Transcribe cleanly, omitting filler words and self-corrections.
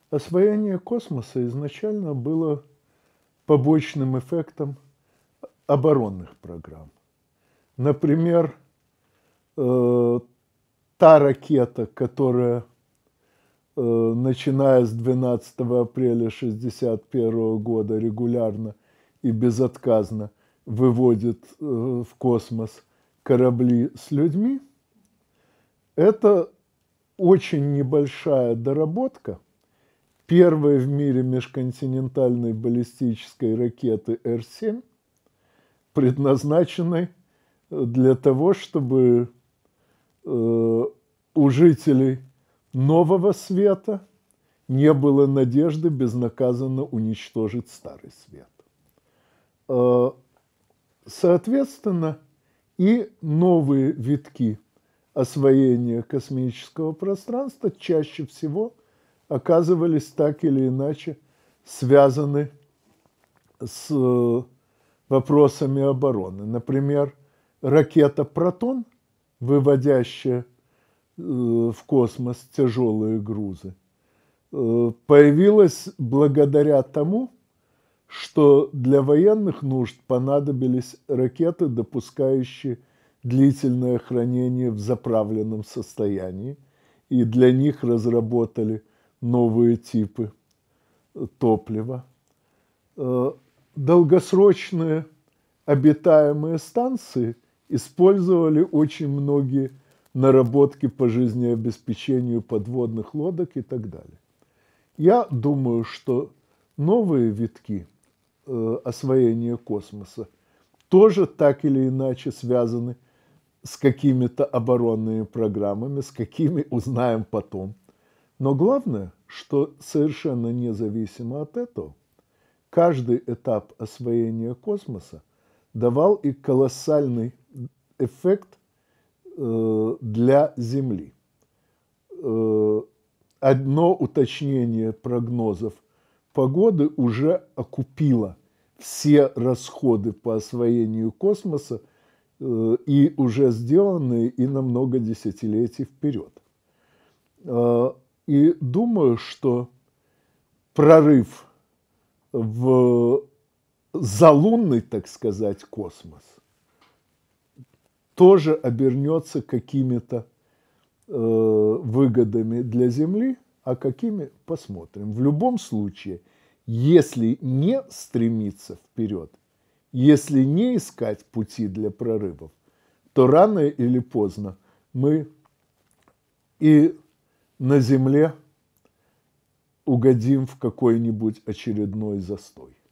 Освоение космоса изначально было побочным эффектом оборонных программ. Например, та ракета, которая, начиная с 12 апреля 1961 года регулярно и безотказно выводит в космос корабли с людьми, это очень небольшая доработка первой в мире межконтинентальной баллистической ракеты Р-7, предназначенной для того, чтобы у жителей Нового Света не было надежды безнаказанно уничтожить Старый Свет. Соответственно, и новые витки освоения космического пространства чаще всего оказывались так или иначе связаны с вопросами обороны. Например, ракета «Протон», выводящая в космос тяжелые грузы, появилась благодаря тому, что для военных нужд понадобились ракеты, допускающие длительное хранение в заправленном состоянии, и для них разработали новые типы топлива. Долгосрочные обитаемые станции использовали очень многие наработки по жизнеобеспечению подводных лодок и так далее. Я думаю, что новые витки освоения космоса тоже так или иначе связаны с какими-то оборонными программами, с какими узнаем потом. Но главное, что совершенно независимо от этого, каждый этап освоения космоса давал и колоссальный эффект для Земли. Одно уточнение прогнозов погоды уже окупило все расходы по освоению космоса и уже сделанные и на много десятилетий вперед. И думаю, что прорыв в залунный, так сказать, космос тоже обернется какими-то выгодами для Земли, а какими – посмотрим. В любом случае, если не стремиться вперед, если не искать пути для прорывов, то рано или поздно мы и на Земле угодим в какой-нибудь очередной застой.